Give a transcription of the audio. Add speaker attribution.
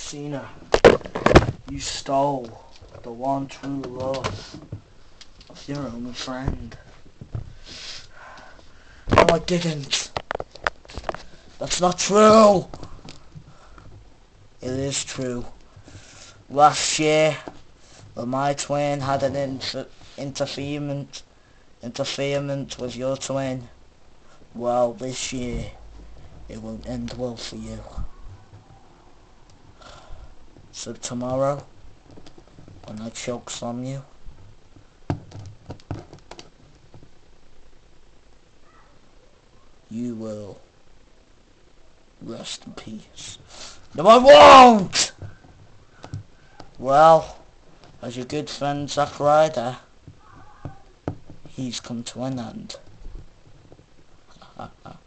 Speaker 1: Cena, you stole the one true love of your only friend. No, I didn't. That's not true. It is true. Last year, when my twin had an interference with your twin, well, this year, it won't end well for you. So tomorrow, when I choke on you, you will rest in peace. No, I won't! Well, as your good friend Zack Ryder, he's come to an end.